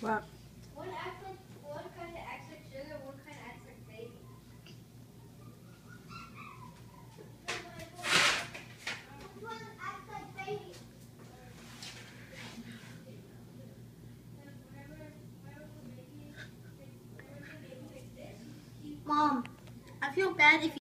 What? One kind acts like sugar, one kind acts like baby. Which one acts like baby? Mom, I feel bad if